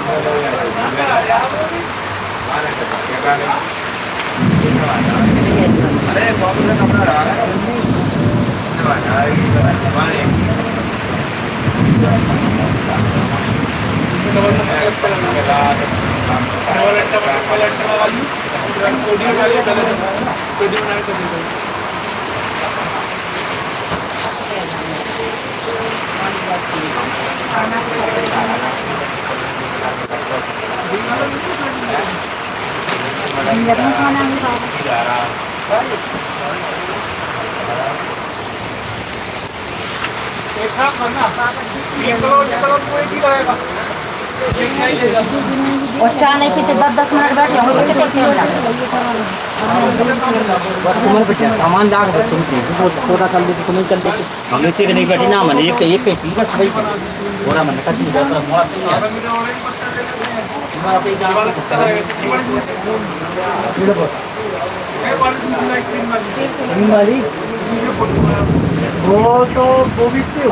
और चाय नहीं पीते 10-10 मिनट बैठ जाओगे कितने क्यों सामान ला के तुम थोड़ा चल दे तुम चल दे हम इतने नहीं बैठे ना मन एक एक पी बस भाई थोड़ा मन का चीज बहुत मोड़ा से हमारा पे जान वाली वो तो वो भी से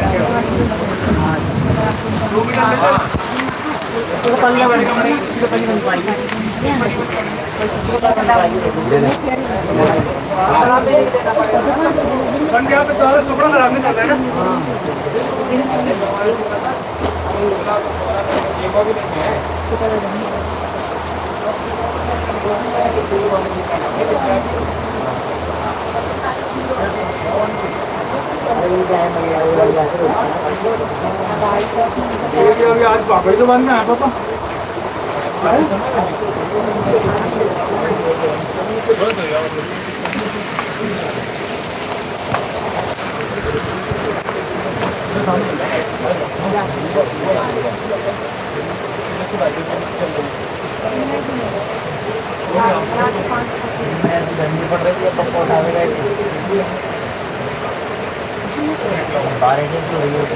तो पल्ला वाली तो पल्ली बन पाएगी बन गया तो सारा कपड़ा खराब नहीं चल रहा है ना आज बाबा तो बंद है पापा पड़ रही है बारिश हो रही है